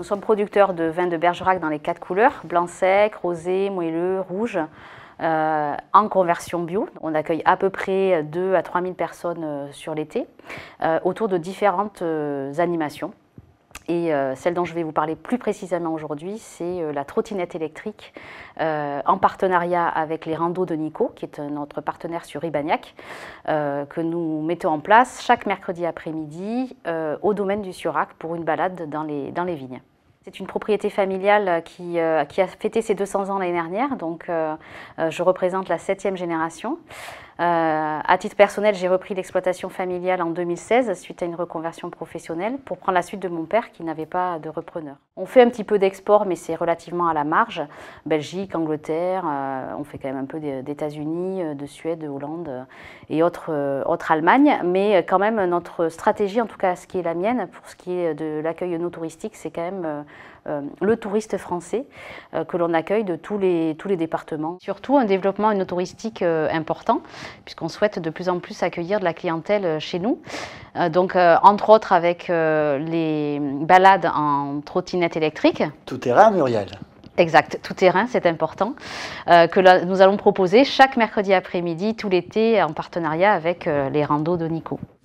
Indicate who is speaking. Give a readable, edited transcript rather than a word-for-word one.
Speaker 1: sommes producteurs de vins de Bergerac dans les 4 couleurs, blanc sec, rosé, moelleux, rouge, en conversion bio. On accueille à peu près 2 à 3 000 personnes sur l'été, autour de différentes animations. Et celle dont je vais vous parler plus précisément aujourd'hui, c'est la trottinette électrique en partenariat avec les randos de Nico, qui est notre partenaire sur Ribagnac, que nous mettons en place chaque mercredi après-midi au domaine du Siorac pour une balade dans les vignes. C'est une propriété familiale qui a fêté ses 200 ans l'année dernière, donc je représente la 7e génération. À titre personnel, j'ai repris l'exploitation familiale en 2016 suite à une reconversion professionnelle pour prendre la suite de mon père qui n'avait pas de repreneur. On fait un petit peu d'export, mais c'est relativement à la marge. Belgique, Angleterre, on fait quand même un peu d'États-Unis, de Suède, de Hollande et autres Allemagne. Mais quand même, notre stratégie, en tout cas ce qui est la mienne, pour ce qui est de l'accueil non touristique, c'est quand même le touriste français que l'on accueille de tous les départements. Surtout un développement touristique important, puisqu'on souhaite de plus en plus accueillir de la clientèle chez nous. Donc, entre autres avec les balades en trottinette électrique.
Speaker 2: Tout terrain, Muriel.
Speaker 1: Exact, tout terrain, c'est important, que nous allons proposer chaque mercredi après-midi, tout l'été, en partenariat avec les randos de Nico.